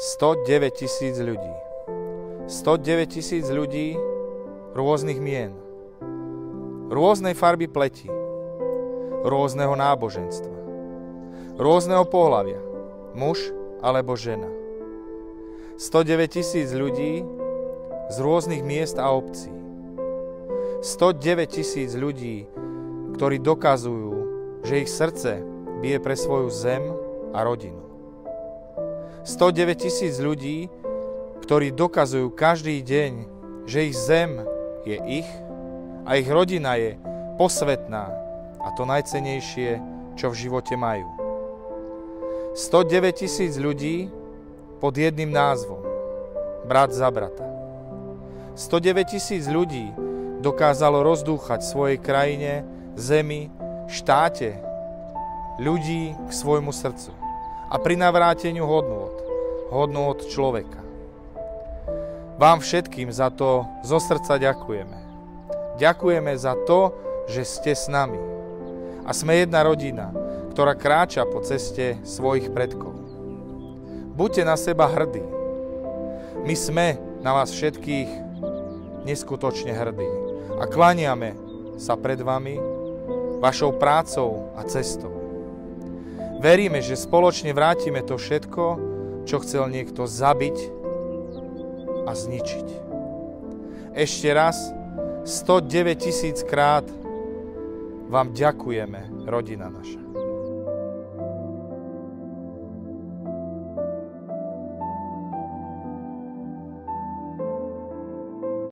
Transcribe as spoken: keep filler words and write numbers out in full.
sto deväť tisíc ľudí. sto deväť tisíc ľudí rôznych mien, rôznej farby pleti, rôzneho náboženstva, rôzneho pohlavia, muž alebo žena. sto deväť tisíc ľudí z rôznych miest a obcí. sto deväť tisíc ľudí, ktorí dokazujú, že ich srdce bije pre svoju zem a rodinu. sto deväť tisíc ľudí, ktorí dokazujú každý deň, že ich zem je ich a ich rodina je posvätná a to najcennejšie, čo v živote majú. sto deväť tisíc ľudí pod jedným názvom, brat za brata. sto deväť tisíc ľudí dokázalo rozdúchať svojej krajine, zemi, štáte, ľudí k svojmu srdcu a pri navráteniu hodnôt, hodnôt človeka. Vám všetkým za to zo srdca ďakujeme. Ďakujeme za to, že ste s nami. A sme jedna rodina, ktorá kráča po ceste svojich predkov. Buďte na seba hrdí. My sme na vás všetkých neskutočne hrdí a klaniame sa pred vami, vašou prácou a cestou. Veríme, že spoločne vrátime to všetko, čo chcel niekto zabiť a zničiť. Ešte raz, sto deväť tisíc krát vám ďakujeme, rodina naša.